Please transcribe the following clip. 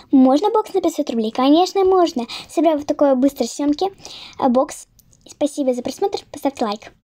Можно бокс на 500 рублей? Конечно, можно. Собираю вот такой быстрой съемки бокс. Спасибо за просмотр. Поставьте лайк.